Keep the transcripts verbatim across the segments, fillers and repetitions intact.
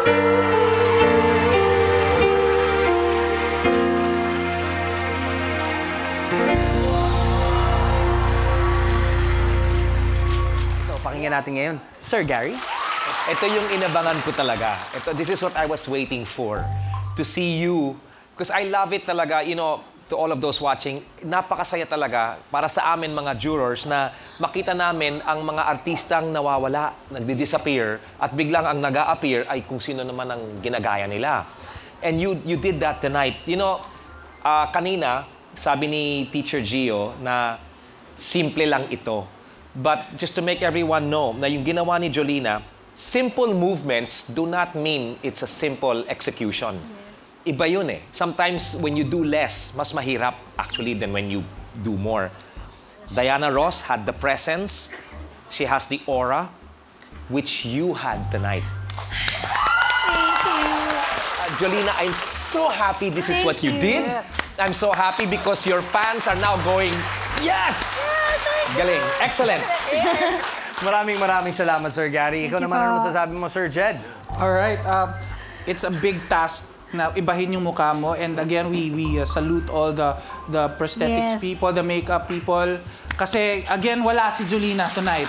Pakinggan natin ngayon, Sir Gary. Ito yung inabangan ko talaga. Ito, this is what I was waiting for. To see you. Because I love it talaga, you know, to all of those watching, napakasaya talaga para sa amin mga jurors na makita namin ang mga artistang nawawala, nagdi-disappear, at biglang ang nag-a-appear ay kung sino naman ang ginagaya nila. And you, you did that tonight. You know, uh, kanina, sabi ni Teacher Gio na simple lang ito. But just to make everyone know na yung ginawa ni Jolina, simple movements do not mean it's a simple execution. Yes. Iba yun eh. Sometimes when you do less, mas mahirap actually than when you do more. Diana Ross had the presence. She has the aura, which you had tonight. Thank you. Uh, Jolina, I'm so happy this is Thank what you, you. did. Yes. I'm so happy because your fans are now going, yes! Galing. Excellent. Maraming maraming salamat, Sir Gary. Ikaw Thank naman, you, ano po. masasabi mo, Sir Jed? Alright, uh, it's a big task na ibahin yung mukha mo. And again, we we uh, salute all the the prosthetics Yes. people, the makeup people. Kasi again, wala si Jolina tonight.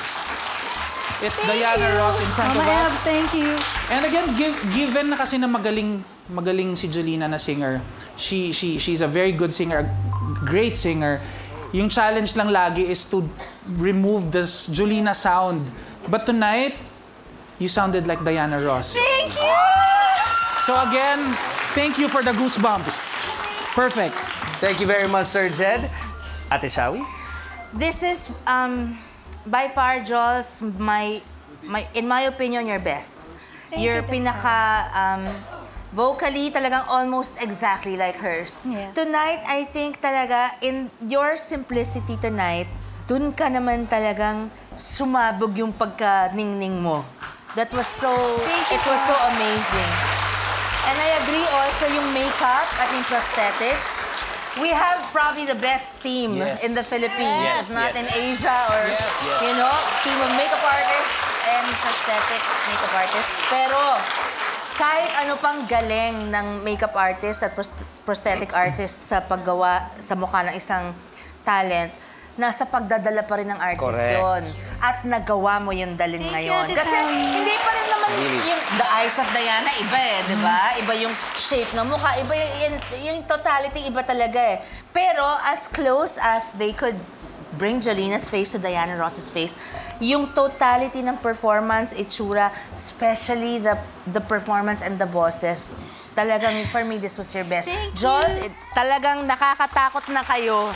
It's Thank Diana you. Ross in front Mama of us. Abs, thank you. And again, give, given na kasi na magaling magaling si Jolina na singer. She she she's a very good singer, a great singer. Yung challenge lang lagi is to remove this Jolina sound. But tonight, you sounded like Diana Ross. Thank you! So again, thank you for the goosebumps. Perfect. Thank you very much, Sir Jed. Ate Shawi? This is, um, by far, Jules, my, my, in my opinion, your best. Thank You're you, pinaka, um, vocally, talagang almost exactly like hers. Yes. Tonight, I think talaga, in your simplicity tonight, dun ka naman talagang sumabog yung pagka-ningning mo. That was so, it was so amazing. And I agree also yung makeup at yung prosthetics. We have probably the best team Yes. in the Philippines, Yes, if not yes. in Asia or, Yes, yes. you know, team of makeup artists and prosthetic makeup artists. Pero, kahit ano pang galing ng makeup artist at prosthetic artist sa paggawa sa mukha ng isang talent, nasa pagdadala pa rin ng artist Correct. yun. At nagawa mo yung dalin Thank ngayon. you, Ate Kasi Shawi. hindi pa rin naman Really? yung the eyes of Diana, iba eh, di ba? Iba yung shape ng mukha, iba yung, yung, yung totality, iba talaga eh. Pero as close as they could bring Jolina's face to Diana Ross's face, yung totality ng performance, itsura, especially the the performance and the bosses, talagang, for me, this was your best. Thank Jules, you. it, talagang nakakatakot na kayo.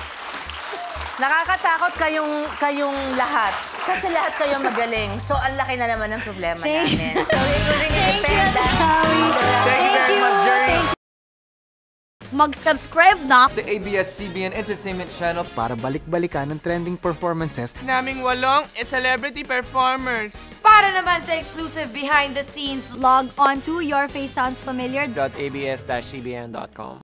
Nakakatakot kayong, kayong lahat. Kasi lahat kayo magaling. So, ang laki na naman ng problema Thank namin. So, it will really Thank you, depend Ate Shawi. on the rest. Thank you very much, Jerry. Mag-subscribe na sa A B S C B N Entertainment Channel para balik-balikan ng trending performances naming walong at celebrity performers. para naman sa exclusive behind the scenes. Log on to Your Face Sounds Familiar. dot A B S dash C B N dot com.